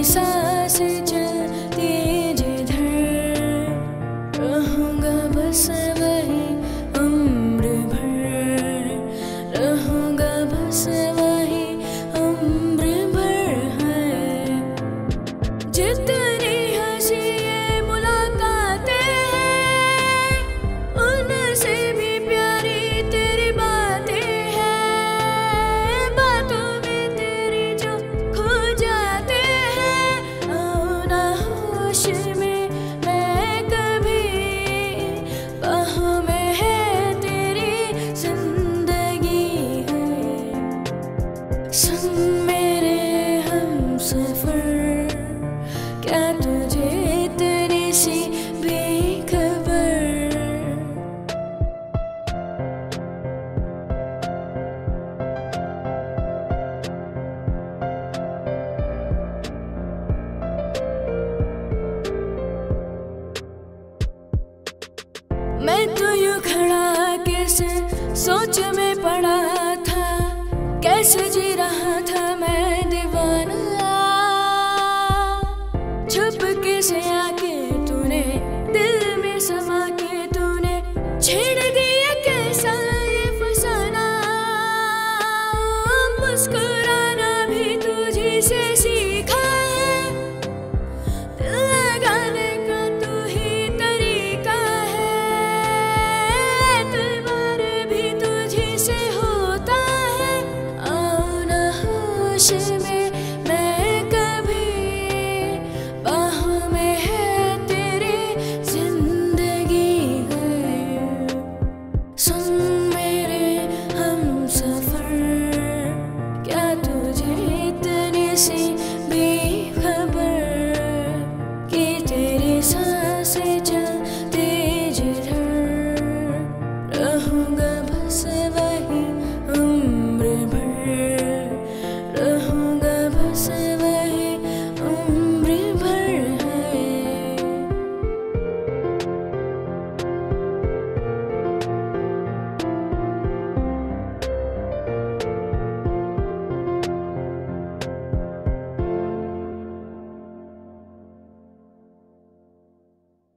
सांस चलती जिधर, रहूंगा बस वही उम्र भर, रहूंगा बस वही उम्र भर है। जितनी हंसी ये मुलाकातें हैं, उनसे भी प्यारी तेरी बातें हैं। बातों में तेरी जो खो जाते हैं, आओ ना होश में मैं कभी, बाहों में है तेरी जिंदगी है। सुन मेरे हमसफर, क्या तुझे इतनी सी बेखबर? मैं तो यूं खड़ा कैसे सोच में पड़ा था, कैसे जी रहा